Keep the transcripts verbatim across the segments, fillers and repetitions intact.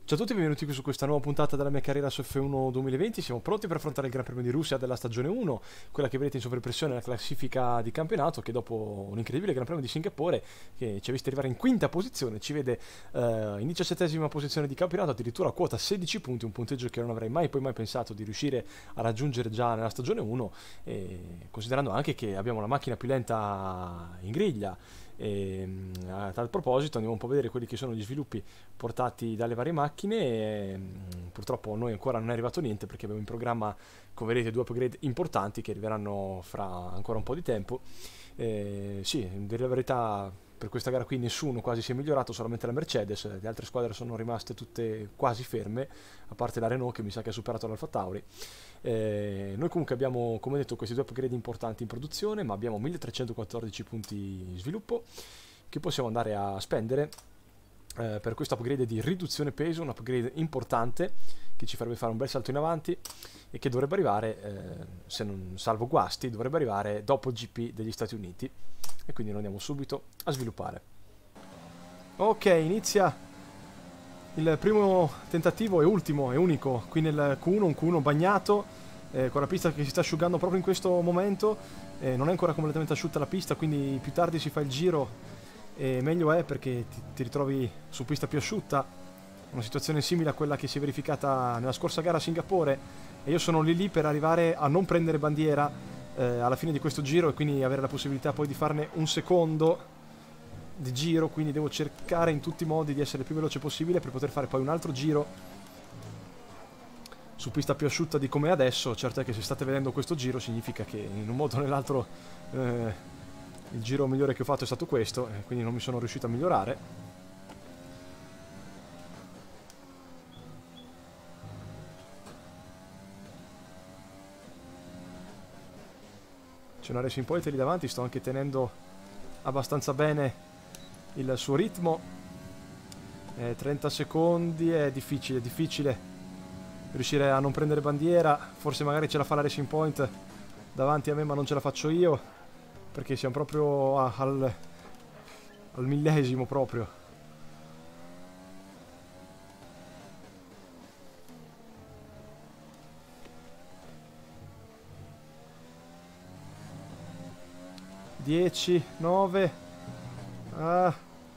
Ciao a tutti e benvenuti qui su questa nuova puntata della mia carriera su F uno duemilaventi. Siamo pronti per affrontare il Gran Premio di Russia della stagione uno, quella che vedete in sovraimpressione nella classifica di campionato, che dopo un incredibile Gran Premio di Singapore, che ci ha visti arrivare in quinta posizione, ci vede uh, in diciassettesima posizione di campionato, addirittura a quota sedici punti, un punteggio che non avrei mai poi mai pensato di riuscire a raggiungere già nella stagione uno, e considerando anche che abbiamo la macchina più lenta in griglia. E, a tal proposito andiamo un po' a vedere quelli che sono gli sviluppi portati dalle varie macchine e, purtroppo a noi ancora non è arrivato niente perché abbiamo in programma, come vedete, due upgrade importanti che arriveranno fra ancora un po' di tempo. E, sì, in dire la verità, per questa gara qui nessuno quasi si è migliorato, solamente la Mercedes, le altre squadre sono rimaste tutte quasi ferme, a parte la Renault che mi sa che ha superato l'Alfa Tauri. Eh, noi comunque abbiamo, come detto, questi due upgrade importanti in produzione, ma abbiamo milletrecentoquattordici punti di sviluppo che possiamo andare a spendere eh, per questo upgrade di riduzione peso, un upgrade importante che ci farebbe fare un bel salto in avanti e che dovrebbe arrivare, eh, se non salvo guasti, dovrebbe arrivare dopo il G P degli Stati Uniti, e quindi noi andiamo subito a sviluppare. Ok, inizia il primo tentativo e ultimo e unico qui nel Q uno, un Q uno bagnato, eh, con la pista che si sta asciugando proprio in questo momento. Eh, non è ancora completamente asciutta la pista, quindi più tardi si fa il giro e meglio è, perché ti, ti ritrovi su pista più asciutta. Una situazione simile a quella che si è verificata nella scorsa gara a Singapore, e io sono lì lì per arrivare a non prendere bandiera eh, alla fine di questo giro, e quindi avere la possibilità poi di farne un secondo di giro. Quindi devo cercare in tutti i modi di essere il più veloce possibile per poter fare poi un altro giro su pista più asciutta di come è adesso. Certo è che se state vedendo questo giro significa che in un modo o nell'altro eh, il giro migliore che ho fatto è stato questo, e quindi non mi sono riuscito a migliorare. C'è una Racing Point lì davanti, sto anche tenendo abbastanza bene il suo ritmo. eh, trenta secondi è difficile, difficile riuscire a non prendere bandiera. Forse magari ce la fa la Racing Point davanti a me, ma non ce la faccio io, perché siamo proprio a, al, al millesimo proprio. dieci, nove. Ah.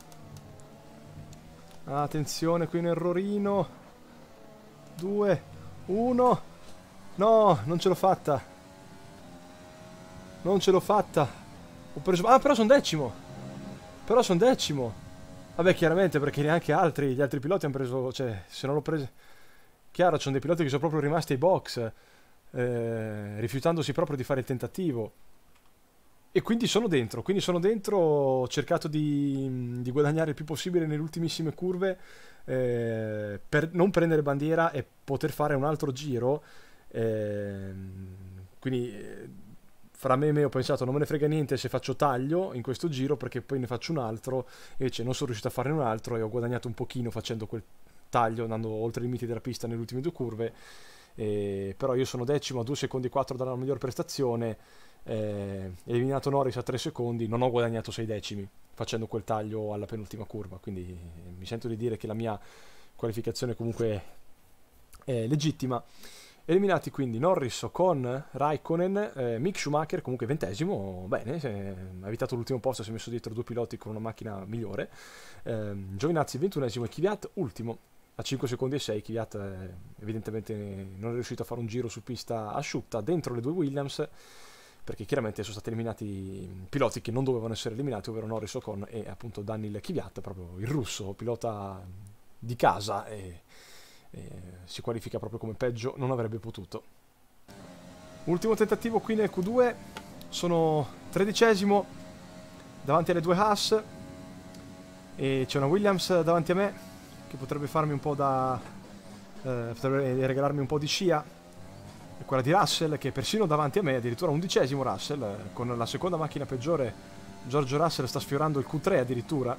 Attenzione, qui un errorino. due, uno. No, non ce l'ho fatta. Non ce l'ho fatta. Ho preso... Ah, però sono decimo. Però sono decimo. Vabbè, chiaramente, perché neanche altri, gli altri piloti hanno preso... Cioè, se non l'ho preso... Chiaro, ci sono dei piloti che sono proprio rimasti ai box, eh, rifiutandosi proprio di fare il tentativo. E quindi sono dentro, quindi sono dentro, ho cercato di, di guadagnare il più possibile nelle ultimissime curve, eh, per non prendere bandiera e poter fare un altro giro. Eh, quindi eh, fra me e me ho pensato non me ne frega niente se faccio taglio in questo giro, perché poi ne faccio un altro, e invece non sono riuscito a farne un altro e ho guadagnato un pochino facendo quel taglio, andando oltre i limiti della pista nelle ultime due curve. Eh, però io sono decimo a due secondi e quattro dalla miglior prestazione. Eh, eliminato Norris a tre secondi, non ho guadagnato sei decimi facendo quel taglio alla penultima curva, quindi mi sento di dire che la mia qualificazione comunque è legittima. Eliminati quindi Norris, Ocon, Raikkonen, eh, Mick Schumacher comunque ventesimo, bene, ha evitato l'ultimo posto, si è messo dietro due piloti con una macchina migliore. eh, Giovinazzi ventunesimo e Kvyat ultimo a cinque secondi e sei. Kvyat eh, evidentemente non è riuscito a fare un giro su pista asciutta dentro le due Williams, perché chiaramente sono stati eliminati piloti che non dovevano essere eliminati, ovvero Norris, Ocon e appunto Daniil Kvyat, proprio il russo, pilota di casa, e, e si qualifica proprio come peggio non avrebbe potuto. Ultimo tentativo qui nel Q due, sono tredicesimo davanti alle due Haas, e c'è una Williams davanti a me che potrebbe farmi un po' da... Eh, potrebbe regalarmi un po' di scia. Quella di Russell, che è persino davanti a me, addirittura undicesimo Russell, con la seconda macchina peggiore. George Russell sta sfiorando il Q tre addirittura.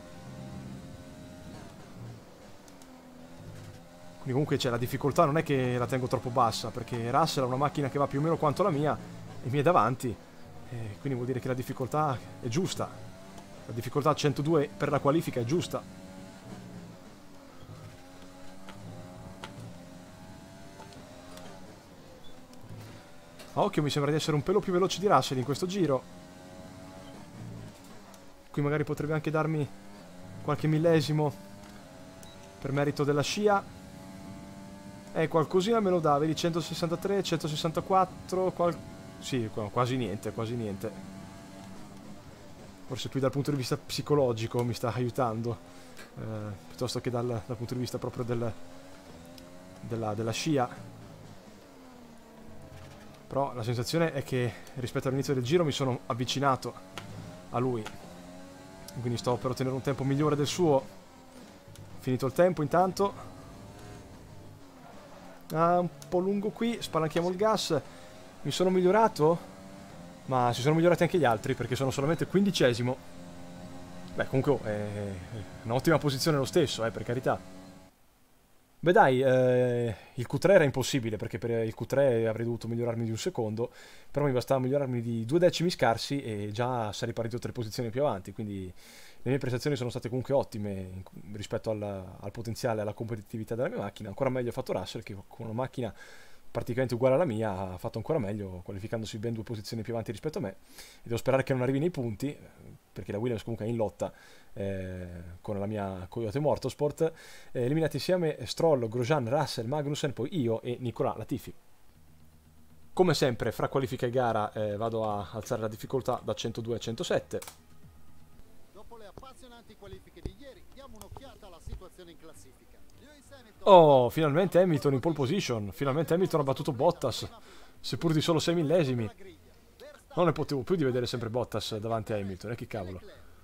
Quindi comunque c'è la difficoltà, non è che la tengo troppo bassa, perché Russell ha una macchina che va più o meno quanto la mia e mi è davanti, e quindi vuol dire che la difficoltà è giusta. La difficoltà centodue per la qualifica è giusta. A occhio mi sembra di essere un pelo più veloce di Russell in questo giro. Qui magari potrebbe anche darmi qualche millesimo per merito della scia. Eh, qualcosina me lo dà, vedi, centosessantatré, centosessantaquattro, qual... sì, quasi niente, quasi niente. Forse qui dal punto di vista psicologico mi sta aiutando, eh, piuttosto che dal, dal punto di vista proprio del, della, della scia. Però la sensazione è che rispetto all'inizio del giro mi sono avvicinato a lui. Quindi sto per ottenere un tempo migliore del suo. Finito il tempo intanto. Ah, un po' lungo qui, spalanchiamo il gas. Mi sono migliorato, ma si sono migliorati anche gli altri perché sono solamente quindicesimo. Beh, comunque è un'ottima posizione lo stesso, eh, per carità. Beh dai, eh, il Q tre era impossibile perché per il Q tre avrei dovuto migliorarmi di un secondo, però mi bastava migliorarmi di due decimi scarsi e già sarei partito tre posizioni più avanti, quindi le mie prestazioni sono state comunque ottime rispetto al, al potenziale e alla competitività della mia macchina. Ancora meglio ha fatto Russell, che con una macchina praticamente uguale alla mia ha fatto ancora meglio, qualificandosi ben due posizioni più avanti rispetto a me, e devo sperare che non arrivi nei punti perché la Williams comunque è in lotta eh, con la mia Coyote Motorsport. eh, eliminati insieme Stroll, Grosjean, Russell, Magnussen, poi io e Nicolas Latifi. Come sempre fra qualifica e gara eh, vado a alzare la difficoltà da centodue a centosette. Dopo le appassionanti qualifiche di ieri, diamo un'occhiata alla situazione in classifica. Oh, finalmente Hamilton in pole position, finalmente Hamilton ha battuto Bottas, seppur di solo sei millesimi. Non ne potevo più di vedere sempre Bottas davanti a Hamilton, e eh, che cavolo.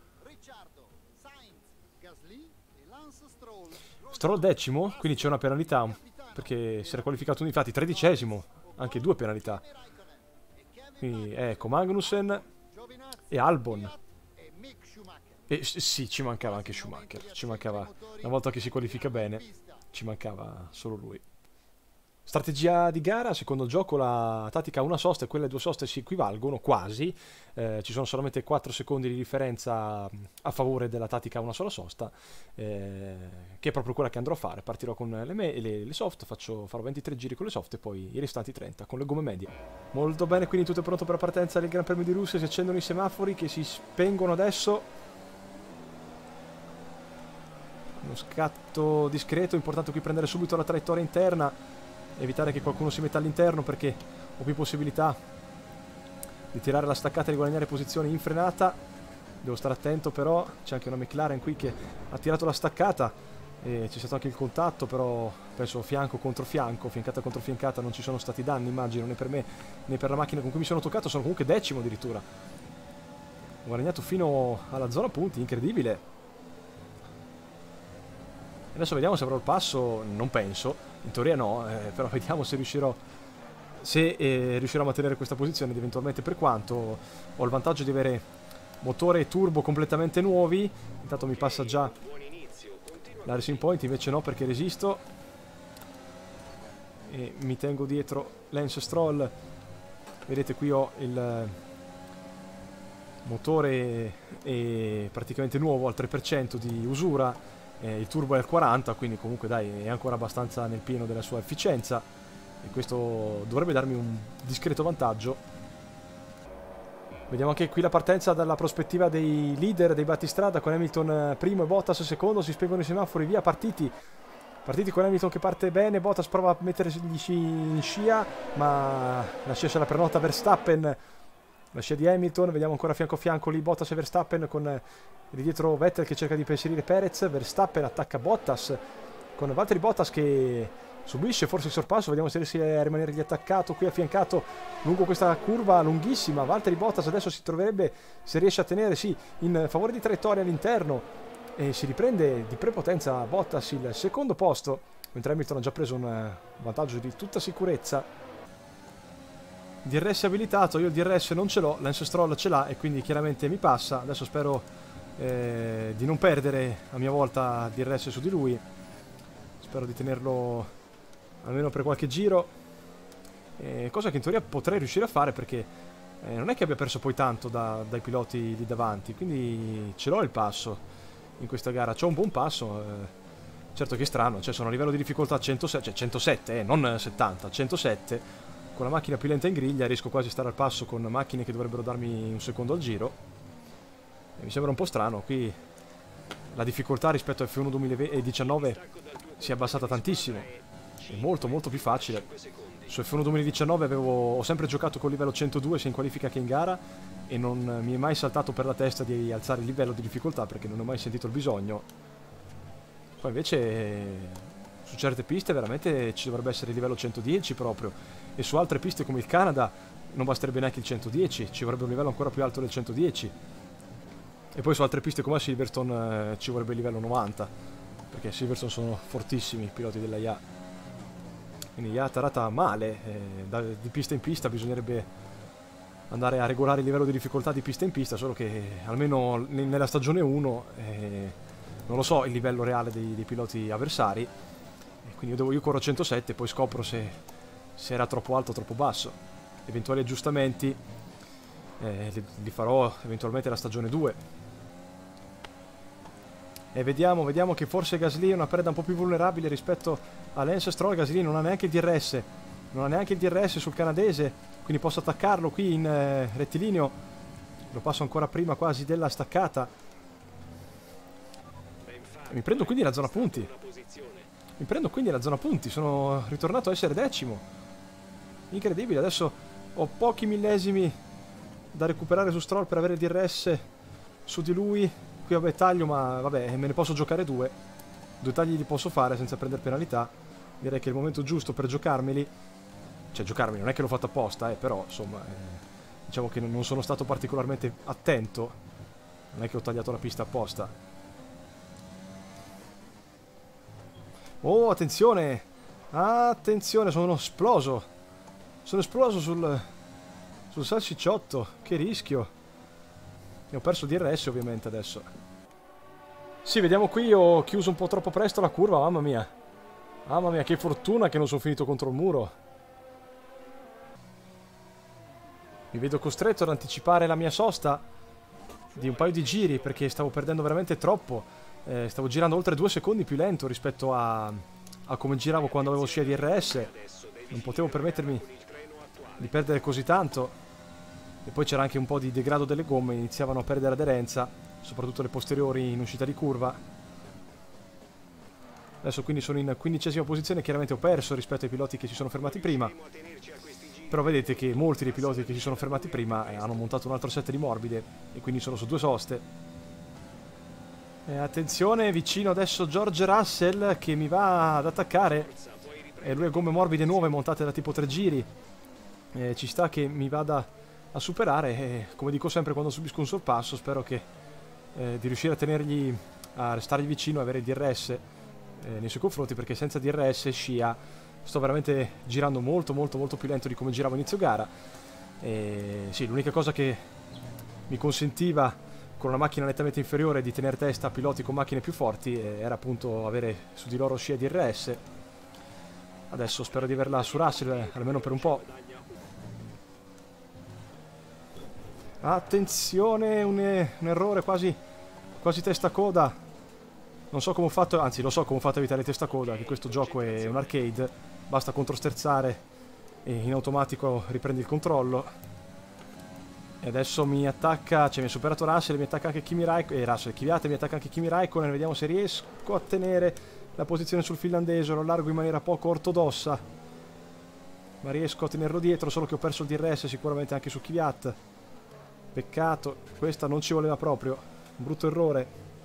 Stroll decimo, quindi c'è una penalità, perché si era qualificato infatti tredicesimo, anche due penalità. Quindi ecco, Magnussen e Albon. E sì, ci mancava anche Schumacher, ci mancava, una volta che si qualifica bene, ci mancava solo lui. Strategia di gara, secondo il gioco la tattica una sosta e quelle due soste si equivalgono quasi, eh, ci sono solamente quattro secondi di differenza a favore della tattica una sola sosta, eh, che è proprio quella che andrò a fare. Partirò con le, me le, le soft, faccio, farò ventitré giri con le soft e poi i restanti trenta con le gomme medie. Molto bene, quindi tutto è pronto per la partenza del Gran Premio di Russia, si accendono i semafori che si spengono adesso. Uno scatto discreto, importante qui prendere subito la traiettoria interna, evitare che qualcuno si metta all'interno perché ho più possibilità di tirare la staccata e di guadagnare posizioni in frenata. Devo stare attento però, c'è anche una McLaren qui che ha tirato la staccata e c'è stato anche il contatto, però penso fianco contro fianco, fiancata contro fiancata, non ci sono stati danni immagino né per me né per la macchina con cui mi sono toccato, sono comunque decimo addirittura. Ho guadagnato fino alla zona punti, incredibile. Adesso vediamo se avrò il passo, non penso, in teoria no, eh, però vediamo se riuscirò, se eh, riuscirò a mantenere questa posizione, ed eventualmente per quanto ho il vantaggio di avere motore e turbo completamente nuovi. Intanto mi passa già la Racing Point, invece no perché resisto e mi tengo dietro Lance Stroll. Vedete qui ho il motore è praticamente nuovo al tre per cento di usura. Eh, il turbo è al quaranta, quindi comunque dai, è ancora abbastanza nel pieno della sua efficienza e questo dovrebbe darmi un discreto vantaggio. Vediamo anche qui la partenza dalla prospettiva dei leader dei battistrada, con Hamilton primo e Bottas secondo. Si spengono i semafori, via, partiti partiti con Hamilton che parte bene. Bottas prova a mettersi in scia, ma la scia se la prenota Verstappen, la scia di Hamilton. Vediamo ancora fianco a fianco lì Bottas e Verstappen, con lì dietro Vettel che cerca di impensierire Perez. Verstappen attacca Bottas, con Valtteri Bottas che subisce forse il sorpasso. Vediamo se riesce a rimanergli attaccato qui affiancato lungo questa curva lunghissima. Valtteri Bottas adesso si troverebbe, se riesce a tenere, sì, in favore di traiettoria all'interno, e si riprende di prepotenza Bottas il secondo posto, mentre Hamilton ha già preso un vantaggio di tutta sicurezza. D R S abilitato, io il D R S non ce l'ho, Lance Stroll ce l'ha e quindi chiaramente mi passa. Adesso spero eh, di non perdere a mia volta D R S su di lui, spero di tenerlo almeno per qualche giro, eh, cosa che in teoria potrei riuscire a fare perché eh, non è che abbia perso poi tanto da, dai piloti lì davanti, quindi ce l'ho il passo in questa gara, c'ho un buon passo. eh, certo che è strano, cioè sono a livello di difficoltà centosette, cioè centosette, eh, non settanta, centosette, con la macchina più lenta in griglia riesco quasi a stare al passo con macchine che dovrebbero darmi un secondo al giro. E mi sembra un po' strano, qui la difficoltà rispetto a F uno duemiladiciannove si è abbassata tantissimo, è molto molto più facile. Su F uno duemiladiciannove avevo, ho sempre giocato con livello centodue sia in qualifica che in gara e non mi è mai saltato per la testa di alzare il livello di difficoltà perché non ho mai sentito il bisogno. Poi invece su certe piste veramente ci dovrebbe essere il livello centodieci proprio, e su altre piste come il Canada non basterebbe neanche il centodieci, ci vorrebbe un livello ancora più alto del centodieci. E poi su altre piste come a Silverstone eh, ci vorrebbe il livello novanta, perché a Silverstone sono fortissimi i piloti della I A. Quindi I A tarata male, eh, da, di pista in pista bisognerebbe andare a regolare il livello di difficoltà di pista in pista, solo che almeno nella stagione uno eh, non lo so il livello reale dei, dei piloti avversari, e quindi io, devo, io corro a centosette e poi scopro se, se era troppo alto o troppo basso. Eventuali aggiustamenti eh, li, li farò eventualmente la stagione due. E vediamo, vediamo che forse Gasly è una preda un po' più vulnerabile rispetto a Lance Stroll. Gasly non ha neanche il D R S, non ha neanche il D R S sul canadese, quindi posso attaccarlo qui in eh, rettilineo. Lo passo ancora prima quasi della staccata. E mi prendo quindi la zona punti. Mi prendo quindi la zona punti, sono ritornato a essere decimo. Incredibile, adesso ho pochi millesimi da recuperare su Stroll per avere il D R S su di lui. Qui vabbè taglio, ma vabbè, me ne posso giocare due. Due tagli li posso fare senza prendere penalità. Direi che è il momento giusto per giocarmeli. Cioè giocarmeli, non è che l'ho fatto apposta, eh, però insomma eh, diciamo che non sono stato particolarmente attento. Non è che ho tagliato la pista apposta. Oh, attenzione! Attenzione, sono esploso! Sono esploso sul, sul salsicciotto, che rischio! E ho perso il D R S ovviamente adesso. Sì, vediamo qui, ho chiuso un po' troppo presto la curva, mamma mia. Mamma mia, che fortuna che non sono finito contro il muro. Mi vedo costretto ad anticipare la mia sosta di un paio di giri perché stavo perdendo veramente troppo. Eh, stavo girando oltre due secondi più lento rispetto a, a come giravo quando avevo scia D R S. Non potevo permettermi di perdere così tanto. E poi c'era anche un po' di degrado delle gomme, iniziavano a perdere aderenza, soprattutto le posteriori in uscita di curva. Adesso quindi sono in quindicesima posizione, chiaramente ho perso rispetto ai piloti che si sono fermati prima. Però vedete che molti dei piloti che si sono fermati prima hanno montato un altro set di morbide e quindi sono su due soste. E attenzione, vicino adesso George Russell che mi va ad attaccare. E lui ha gomme morbide nuove montate da tipo tre giri. E ci sta che mi vada a superare e, come dico sempre quando subisco un sorpasso, spero che eh, di riuscire a tenergli, a restargli vicino e avere il D R S eh, nei suoi confronti, perché senza D R S scia sto veramente girando molto molto molto più lento di come giravo inizio gara. E sì, l'unica cosa che mi consentiva con una macchina nettamente inferiore di tenere testa a piloti con macchine più forti eh, era appunto avere su di loro scia D R S. Adesso spero di averla su Russell eh, almeno per un po'. Attenzione, un, un errore quasi, quasi testa coda. Non so come ho fatto, anzi lo so come ho fatto a evitare testa coda, che questo gioco è un arcade, basta controsterzare e in automatico riprendi il controllo. E adesso mi attacca, cioè mi ha superato Russell, mi attacca anche Kimi Raikkonen, eh, Russell, Kvyat, mi attacca anche Kimi Raikkonen, vediamo se riesco a tenere la posizione sul finlandese, lo largo in maniera poco ortodossa, ma riesco a tenerlo dietro, solo che ho perso il D R S sicuramente anche su Kvyat. Peccato, questa non ci voleva proprio, un brutto errore.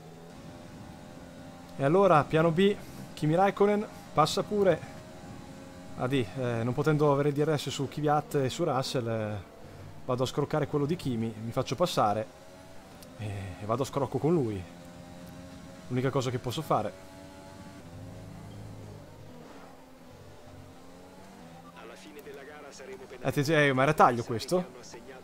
E allora, piano B, Kimi Raikkonen, passa pure. Ah di, eh, non potendo avere il D R S su Kvyat e su Russell, eh, vado a scroccare quello di Kimi, mi faccio passare e, e vado a scrocco con lui. L'unica cosa che posso fare. Attenzione, eh, ma era taglio questo?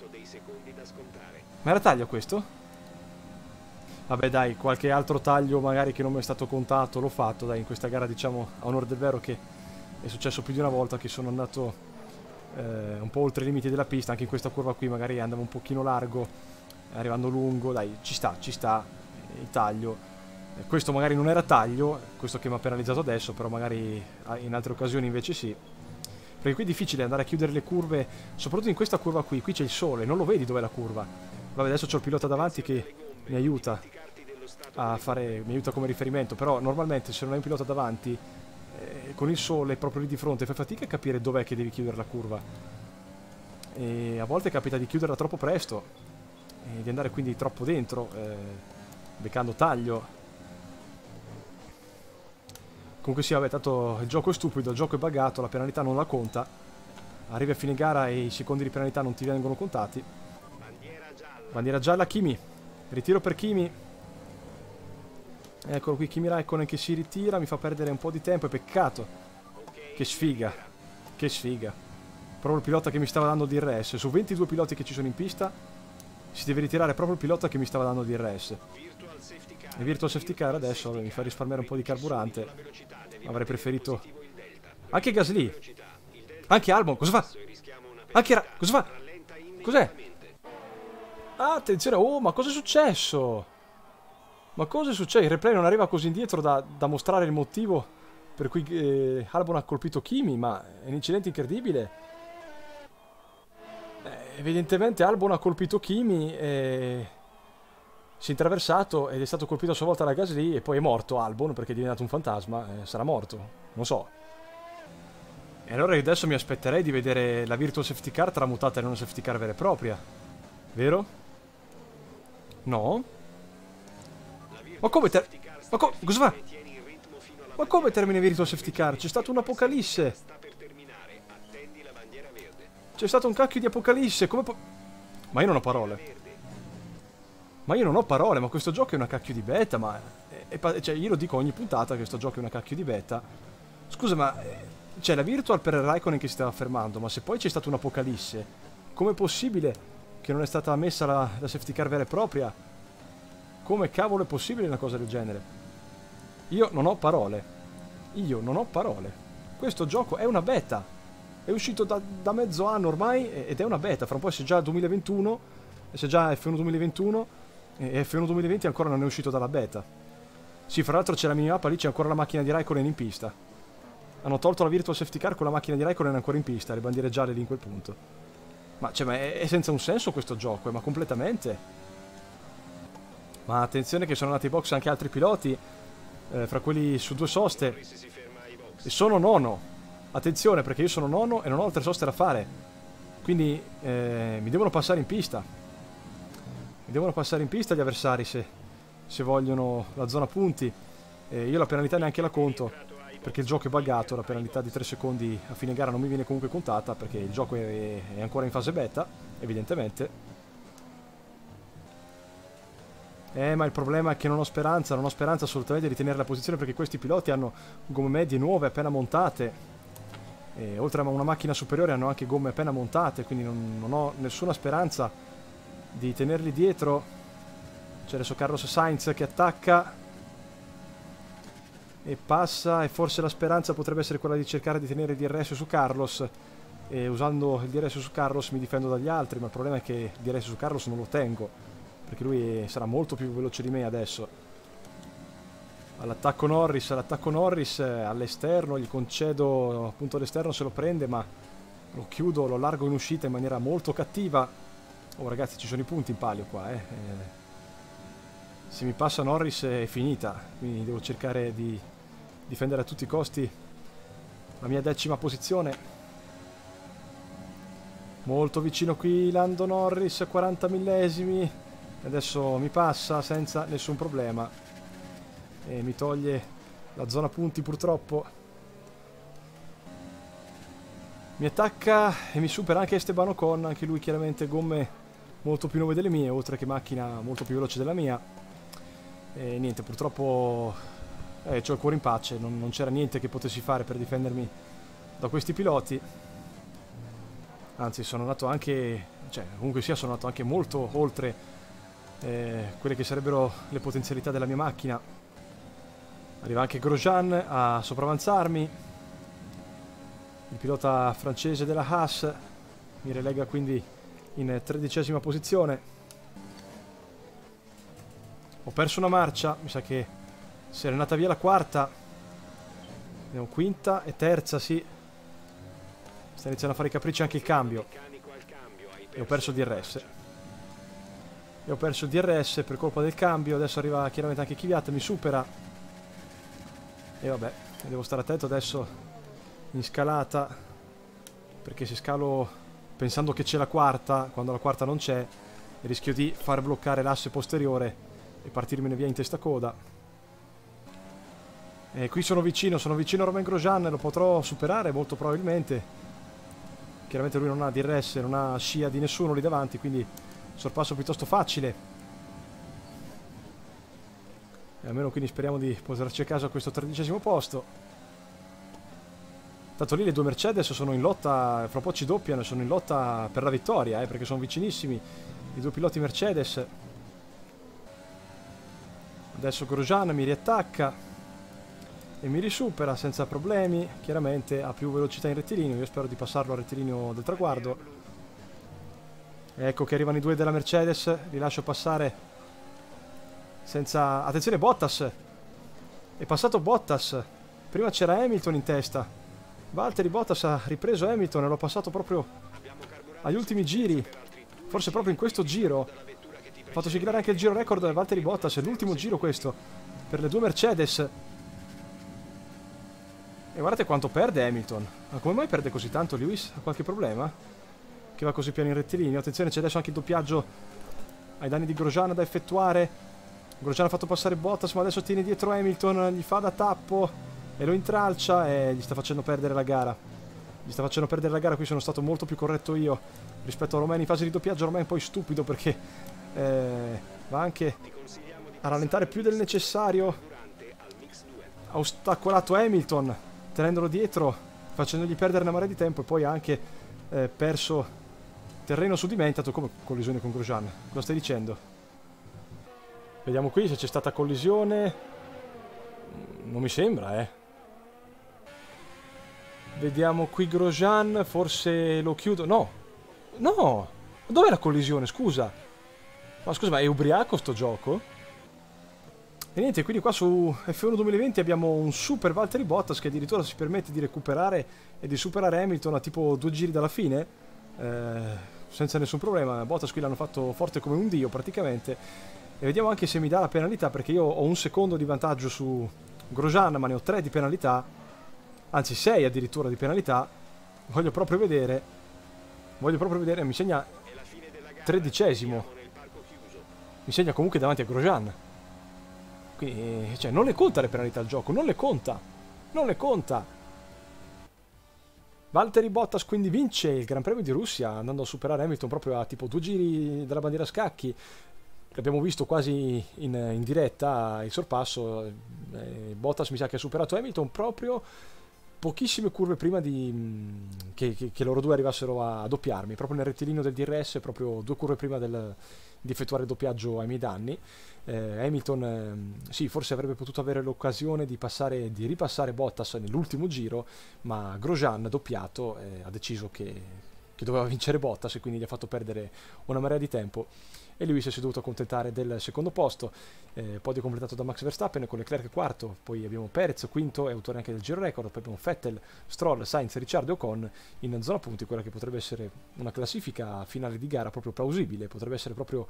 Ma era taglio questo? Vabbè dai, qualche altro taglio magari che non mi è stato contato l'ho fatto, dai, in questa gara diciamo a onor del vero che è successo più di una volta che sono andato eh, un po' oltre i limiti della pista, anche in questa curva qui magari andavo un pochino largo, arrivando lungo, dai, ci sta, ci sta, il taglio. Eh, questo magari non era taglio, questo che mi ha penalizzato adesso, però magari in altre occasioni invece sì. Perché qui è difficile andare a chiudere le curve, soprattutto in questa curva qui. Qui c'è il sole, non lo vedi dov'è la curva. Vabbè, adesso c'ho il pilota davanti che mi aiuta a fare, mi aiuta come riferimento. Però normalmente se non hai un pilota davanti, eh, con il sole proprio lì di fronte, fai fatica a capire dov'è che devi chiudere la curva. E a volte capita di chiuderla troppo presto e di andare quindi troppo dentro, eh, beccando taglio. Comunque sì, vabbè, tanto il gioco è stupido, il gioco è buggato, la penalità non la conta. Arrivi a fine gara e i secondi di penalità non ti vengono contati. Bandiera gialla, Kimi. Ritiro per Kimi. Eccolo qui, Kimi Raikkonen che si ritira, mi fa perdere un po' di tempo, è peccato. Che sfiga, che sfiga. Proprio il pilota che mi stava dando D R S. Su ventidue piloti che ci sono in pista, si deve ritirare proprio il pilota che mi stava dando D R S. E Virtual Safety Car adesso mi fa risparmiare un po' di carburante. Avrei preferito... Anche Gasly. Anche Albon, cosa fa? Anche Ra... cosa fa? Cos'è? Ah, attenzione, oh, ma cosa è successo? Ma cosa è successo? Il replay non arriva così indietro da, da mostrare il motivo per cui eh, Albon ha colpito Kimi, ma è un incidente incredibile. Eh, evidentemente Albon ha colpito Kimi e... si è intraversato ed è stato colpito a sua volta da Gasly e poi è morto Albon perché è diventato un fantasma, eh, sarà morto, non so. E allora adesso mi aspetterei di vedere la Virtual Safety Car tramutata in una safety car vera e propria, vero? No? Ma come ter... Ma co... cosa fa? Ma come termina Virtual Safety Car? C'è stato un'apocalisse! C'è stato un cacchio di apocalisse, come po... Ma io non ho parole. Ma io non ho parole, ma questo gioco è una cacchio di beta, ma... È, è, cioè, io lo dico ogni puntata che questo gioco è una cacchio di beta. Scusa, ma... C'è la Virtual per Raikkonen che si stava fermando, ma se poi c'è stata un'apocalisse, com'è possibile che non è stata messa la, la safety car vera e propria? Come cavolo è possibile una cosa del genere? Io non ho parole. Io non ho parole. Questo gioco è una beta. È uscito da, da mezzo anno ormai ed è una beta. Fra un po' c'è già il duemilaventuno, c'è già F uno duemilaventuno e F uno duemilaventi ancora non è uscito dalla beta. Sì, fra l'altro c'è la minimappa, lì c'è ancora la macchina di Raikkonen in pista. Hanno tolto la Virtual Safety Car con la macchina di Raikkonen ancora in pista, le bandiere gialle lì in quel punto. Ma, cioè, ma è, è senza un senso questo gioco, eh, ma completamente. Ma attenzione che sono andati in box anche altri piloti, eh, fra quelli su due soste. E sono nono. Attenzione, perché io sono nono e non ho altre soste da fare. Quindi eh, mi devono passare in pista. Mi devono passare in pista gli avversari se, se vogliono la zona punti. Eh, io la penalità neanche la conto, perché il gioco è buggato, la penalità di tre secondi a fine gara non mi viene comunque contata, perché il gioco è, è ancora in fase beta, evidentemente. Eh, ma il problema è che non ho speranza, non ho speranza assolutamente di tenere la posizione, perché questi piloti hanno gomme medie nuove, appena montate. E oltre a una macchina superiore hanno anche gomme appena montate, quindi non, non ho nessuna speranza di tenerli dietro. C'è adesso Carlos Sainz che attacca e passa, e forse la speranza potrebbe essere quella di cercare di tenere il D R S su Carlos, e usando il D R S su Carlos mi difendo dagli altri, ma il problema è che il D R S su Carlos non lo tengo, perché lui sarà molto più veloce di me adesso. All'attacco Norris, all'attacco Norris all'esterno, gli concedo appunto all'esterno se lo prende, ma lo chiudo, lo largo in uscita in maniera molto cattiva. Oh ragazzi, ci sono i punti in palio qua, eh. eh se mi passa Norris è finita, quindi devo cercare di difendere a tutti i costi la mia decima posizione. Molto vicino qui Lando Norris, quaranta millesimi, adesso mi passa senza nessun problema e mi toglie la zona punti purtroppo. Mi attacca e mi supera anche Esteban Ocon, anche lui chiaramente gomme molto più nuove delle mie, oltre che macchina molto più veloce della mia. E niente, purtroppo eh, c'ho il cuore in pace, non, non c'era niente che potessi fare per difendermi da questi piloti. Anzi, sono andato anche, cioè comunque sia, sono andato anche molto oltre eh, quelle che sarebbero le potenzialità della mia macchina. Arriva anche Grosjean a sopravanzarmi. Il pilota francese della Haas mi relega quindi in tredicesima posizione. Ho perso una marcia, mi sa che se era andata via la quarta. Andiamo quinta e terza, sì. Sta iniziando a fare i capricci anche il cambio. E ho perso il D R S. E ho perso il D R S per colpa del cambio. Adesso arriva chiaramente anche Kvyat, mi supera. E vabbè, devo stare attento adesso in scalata, perché se scalo pensando che c'è la quarta, quando la quarta non c'è, rischio di far bloccare l'asse posteriore e partirmene via in testa coda. E qui sono vicino, sono vicino a Romain Grosjean, lo potrò superare molto probabilmente. Chiaramente lui non ha D R S, non ha scia di nessuno lì davanti, quindi sorpasso piuttosto facile. E almeno quindi speriamo di portarci a casa questo tredicesimo posto. Tanto lì le due Mercedes sono in lotta, fra poco ci doppiano, sono in lotta per la vittoria, eh, perché sono vicinissimi i due piloti Mercedes. Adesso Grosjean mi riattacca e mi risupera senza problemi. Chiaramente ha più velocità in rettilineo, io spero di passarlo al rettilineo del traguardo. Ecco che arrivano i due della Mercedes, li lascio passare senza... Attenzione, Bottas! È passato Bottas, prima c'era Hamilton in testa. Valtteri Bottas ha ripreso Hamilton e l'ho passato proprio agli ultimi giri, forse proprio in questo giro. Ha fatto siglare anche il giro record da Valtteri Bottas, è l'ultimo giro questo per le due Mercedes. E guardate quanto perde Hamilton. Ma come mai perde così tanto Lewis? Ha qualche problema? Che va così piano in rettilineo. Attenzione, c'è adesso anche il doppiaggio ai danni di Grosjean da effettuare. Grosjean ha fatto passare Bottas, ma adesso tiene dietro Hamilton, gli fa da tappo e lo intralcia e gli sta facendo perdere la gara. Gli sta facendo perdere la gara. Qui sono stato molto più corretto io rispetto a Romain in fase di doppiaggio. Romain è poi stupido perché eh, va anche a rallentare più del necessario. Ha ostacolato Hamilton tenendolo dietro, facendogli perdere una marea di tempo, e poi ha anche eh, perso terreno su di me. Intanto come collisione con Grosjean? Cosa stai dicendo? Vediamo qui se c'è stata collisione. Non mi sembra, eh. Vediamo qui Grosjean, forse lo chiudo. No, no, dov'è la collisione? Scusa. Ma scusa, ma è ubriaco sto gioco? E niente, quindi qua su F uno duemilaventi abbiamo un super Valtteri Bottas che addirittura si permette di recuperare e di superare Hamilton a tipo due giri dalla fine, eh, senza nessun problema. Bottas qui l'hanno fatto forte come un dio praticamente. E vediamo anche se mi dà la penalità, perché io ho un secondo di vantaggio su Grosjean, ma ne ho tre di penalità, anzi sei addirittura di penalità. Voglio proprio vedere, voglio proprio vedere, mi segna tredicesimo, mi segna comunque davanti a Grosjean. Quindi, cioè, non le conta le penalità al gioco, non le conta, non le conta. Valtteri Bottas quindi vince il Gran Premio di Russia, andando a superare Hamilton proprio a tipo due giri dalla bandiera a scacchi. L'abbiamo visto quasi in, in diretta il sorpasso. eh, Bottas mi sa che ha superato Hamilton proprio pochissime curve prima di, che, che, che loro due arrivassero a doppiarmi, proprio nel rettilineo del D R S, proprio due curve prima del, di effettuare il doppiaggio ai miei danni. eh, Hamilton eh, sì, forse avrebbe potuto avere l'occasione di passare, di ripassare Bottas nell'ultimo giro, ma Grosjean doppiato eh, ha deciso che, che doveva vincere Bottas e quindi gli ha fatto perdere una marea di tempo. E lui si è dovuto accontentare del secondo posto. eh, podio completato da Max Verstappen con Leclerc quarto, poi abbiamo Perez quinto e autore anche del giro record, poi abbiamo Vettel, Stroll, Sainz, Ricciardo e Ocon in zona punti, quella che potrebbe essere una classifica finale di gara proprio plausibile, potrebbe essere proprio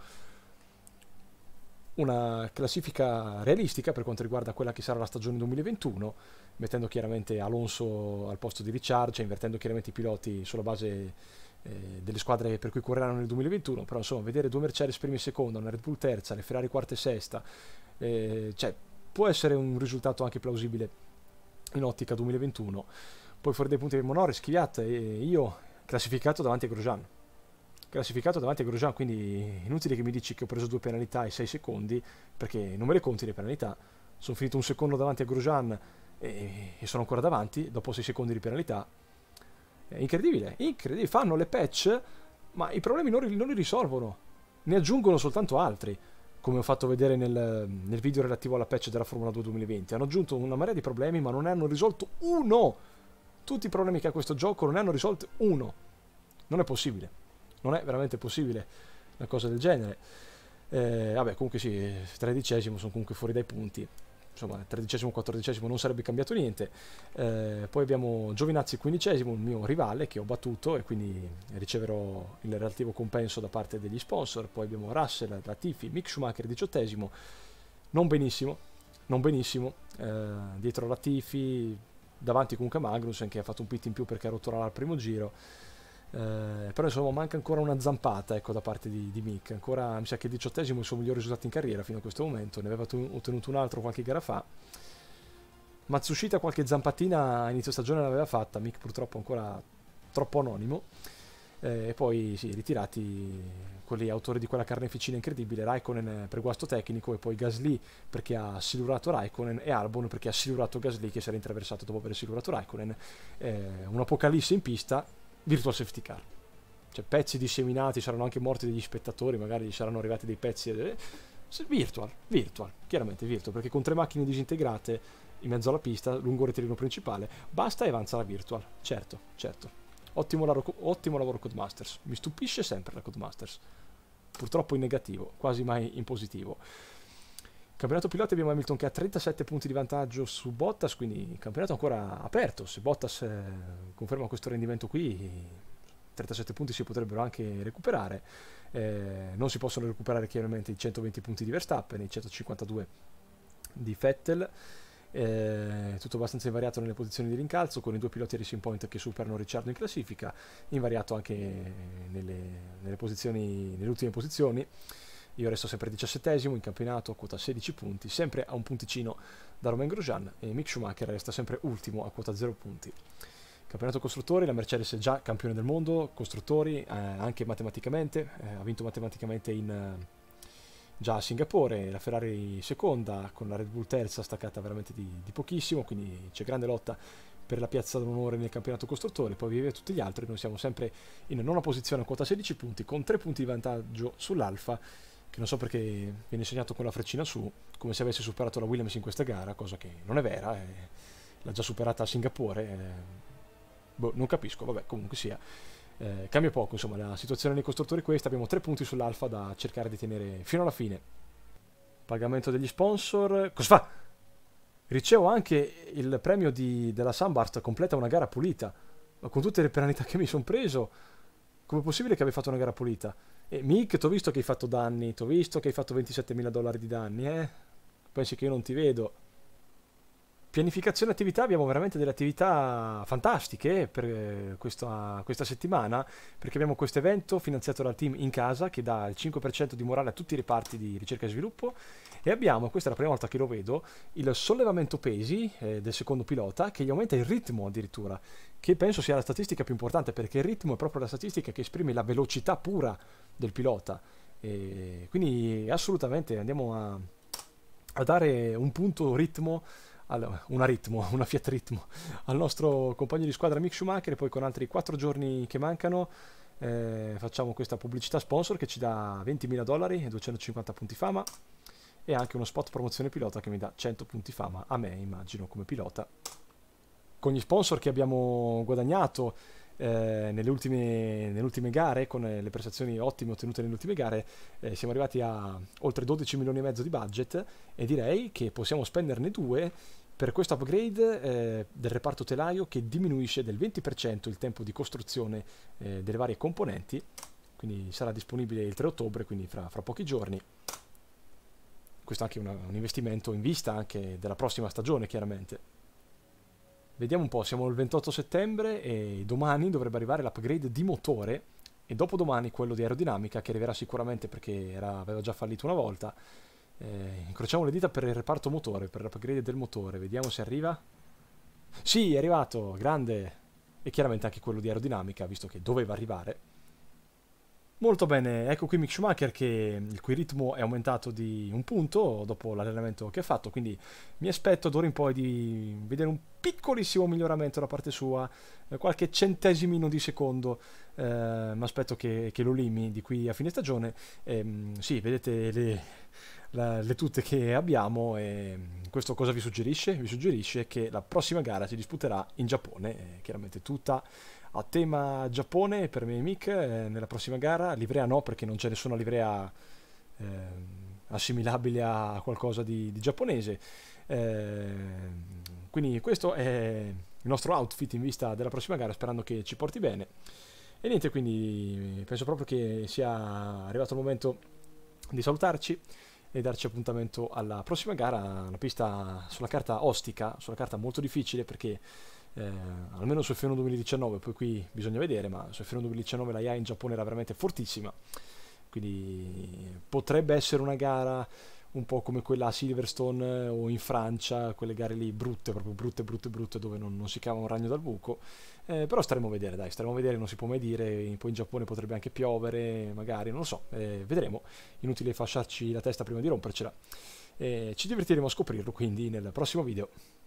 una classifica realistica per quanto riguarda quella che sarà la stagione duemilaventuno, mettendo chiaramente Alonso al posto di Ricciardo, cioè invertendo chiaramente i piloti sulla base Eh, delle squadre per cui correranno nel duemilaventuno. Però insomma, vedere due Mercedes prima e seconda, una Red Bull terza, le Ferrari quarta e sesta, eh, cioè può essere un risultato anche plausibile in ottica duemilaventuno. Poi fuori dai punti abbiamo Norris, Kvyat e io classificato davanti a Grosjean classificato davanti a Grosjean, quindi inutile che mi dici che ho preso due penalità e sei secondi, perché non me le conti le penalità. Sono finito un secondo davanti a Grosjean e, e sono ancora davanti dopo sei secondi di penalità. È incredibile, incredibile, fanno le patch, ma i problemi non, non li risolvono, ne aggiungono soltanto altri, come ho fatto vedere nel, nel video relativo alla patch della Formula due duemilaventi. Hanno aggiunto una marea di problemi, ma non ne hanno risolto uno. Tutti i problemi che ha questo gioco non ne hanno risolto uno. Non è possibile, non è veramente possibile una cosa del genere. Eh, vabbè, comunque sì, tredicesimo, sono comunque fuori dai punti. insomma tredicesimo, quattordicesimo non sarebbe cambiato niente. Eh, poi abbiamo Giovinazzi quindicesimo, il mio rivale che ho battuto e quindi riceverò il relativo compenso da parte degli sponsor. Poi abbiamo Russell, Latifi, Mick Schumacher diciottesimo, non benissimo, non benissimo, eh, dietro Latifi, davanti comunque Magnussen che ha fatto un pit in più perché ha rotto al primo giro. Eh, però insomma manca ancora una zampata, ecco, da parte di, di Mick. Ancora mi sa che il diciottesimo è il suo miglior risultato in carriera fino a questo momento, ne aveva ottenuto un altro qualche gara fa. Matsushita qualche zampatina a inizio stagione l'aveva fatta, Mick purtroppo ancora troppo anonimo. Eh, e poi sì, ritirati quelli autori di quella carneficina incredibile, Raikkonen per guasto tecnico, e poi Gasly perché ha silurato Raikkonen, e Albon perché ha silurato Gasly che si era intraversato dopo aver silurato Raikkonen. Eh, un'apocalisse in pista, virtual safety car, cioè pezzi disseminati, saranno anche morti degli spettatori, magari gli saranno arrivati dei pezzi eh, virtual, virtual, chiaramente virtual, perché con tre macchine disintegrate in mezzo alla pista, lungo il rettilineo principale, basta e avanza la virtual, certo, certo. Ottimo lavoro, ottimo lavoro Codemasters, mi stupisce sempre la Codemasters, purtroppo in negativo, quasi mai in positivo. Campionato piloti abbiamo Hamilton che ha trentasette punti di vantaggio su Bottas, quindi campionato ancora aperto. Se Bottas eh, conferma questo rendimento qui, trentasette punti si potrebbero anche recuperare. Eh, non si possono recuperare chiaramente i centoventi punti di Verstappen, i centocinquantadue di Vettel. Eh, tutto abbastanza invariato nelle posizioni di rincalzo, con i due piloti Racing Point che superano Ricciardo in classifica, invariato anche nelle, nelle, posizioni, nelle ultime posizioni. Io resto sempre diciassettesimo in campionato a quota sedici punti, sempre a un punticino da Romain Grosjean, e Mick Schumacher resta sempre ultimo a quota zero punti. Campionato costruttori, la Mercedes è già campione del mondo, costruttori, eh, anche matematicamente, eh, ha vinto matematicamente in, eh, già a Singapore, la Ferrari seconda, con la Red Bull terza staccata veramente di, di pochissimo, quindi c'è grande lotta per la piazza d'onore nel campionato costruttori. Poi via via tutti gli altri, noi siamo sempre in nona posizione a quota sedici punti, con tre punti di vantaggio sull'Alfa, che non so perché viene segnato con la freccina su, come se avesse superato la Williams in questa gara, cosa che non è vera, eh, l'ha già superata a Singapore, eh, boh, non capisco, vabbè, comunque sia, eh, cambia poco, insomma, la situazione nei costruttori è questa, abbiamo tre punti sull'Alfa da cercare di tenere fino alla fine. Pagamento degli sponsor, cosa fa? Ricevo anche il premio di, della Sunburst, completa una gara pulita, ma con tutte le penalità che mi sono preso, com'è possibile che abbia fatto una gara pulita? E Mick, ti ho visto che hai fatto danni, ti ho visto che hai fatto ventisettemila dollari di danni, eh? Pensi che io non ti vedo? Pianificazione attività, abbiamo veramente delle attività fantastiche per questa, questa settimana, perché abbiamo questo evento finanziato dal team In Casa che dà il cinque per cento di morale a tutti i reparti di ricerca e sviluppo, e abbiamo, questa è la prima volta che lo vedo, il sollevamento pesi eh, del secondo pilota che gli aumenta il ritmo addirittura, che penso sia la statistica più importante, perché il ritmo è proprio la statistica che esprime la velocità pura del pilota, e quindi assolutamente andiamo a, a dare un punto ritmo, al, una ritmo, una Fiat ritmo al nostro compagno di squadra Mick Schumacher. E poi con altri quattro giorni che mancano eh, facciamo questa pubblicità sponsor che ci dà ventimila dollari e duecentocinquanta punti fama, e anche uno spot promozione pilota che mi dà cento punti fama a me, immagino, come pilota. Con gli sponsor che abbiamo guadagnato eh, nelle, ultime, nelle ultime gare, con le prestazioni ottime ottenute nelle ultime gare, eh, siamo arrivati a oltre dodici milioni e mezzo di budget, e direi che possiamo spenderne due per questo upgrade eh, del reparto telaio, che diminuisce del venti per cento il tempo di costruzione eh, delle varie componenti, quindi sarà disponibile il tre ottobre, quindi fra, fra pochi giorni. Questo è anche una, un investimento in vista anche della prossima stagione, chiaramente. Vediamo un po', siamo il ventotto settembre e domani dovrebbe arrivare l'upgrade di motore, e dopodomani quello di aerodinamica, che arriverà sicuramente perché era, aveva già fallito una volta. Eh, incrociamo le dita per il reparto motore, per l'upgrade del motore, vediamo se arriva. Sì, è arrivato, grande! E chiaramente anche quello di aerodinamica, visto che doveva arrivare. Molto bene, ecco qui Mick Schumacher, che il cui ritmo è aumentato di un punto dopo l'allenamento che ha fatto, quindi mi aspetto d'ora in poi di vedere un piccolissimo miglioramento da parte sua, eh, qualche centesimino di secondo, eh, mi aspetto che, che lo limi di qui a fine stagione. Eh, sì, vedete le, la, le tute che abbiamo, e questo cosa vi suggerisce? Vi suggerisce che la prossima gara si disputerà in Giappone, eh, chiaramente tutta a tema Giappone per me e Mick. Eh, nella prossima gara livrea no, perché non c'è nessuna livrea eh, assimilabile a qualcosa di, di giapponese. Eh, quindi questo è il nostro outfit in vista della prossima gara, sperando che ci porti bene. E niente, quindi penso proprio che sia arrivato il momento di salutarci e darci appuntamento alla prossima gara. Una pista sulla carta ostica, sulla carta molto difficile, perché eh, almeno sul F uno duemiladiciannove, poi qui bisogna vedere, ma sul F uno duemiladiciannove la I A in Giappone era veramente fortissima, quindi potrebbe essere una gara un po' come quella a Silverstone o in Francia, quelle gare lì brutte, proprio brutte, brutte, brutte, dove non, non si cava un ragno dal buco. Eh, però staremo a vedere, dai, staremo a vedere, non si può mai dire. Poi in Giappone potrebbe anche piovere, magari, non lo so, eh, vedremo. Inutile fasciarci la testa prima di rompercela. Eh, ci divertiremo a scoprirlo quindi nel prossimo video.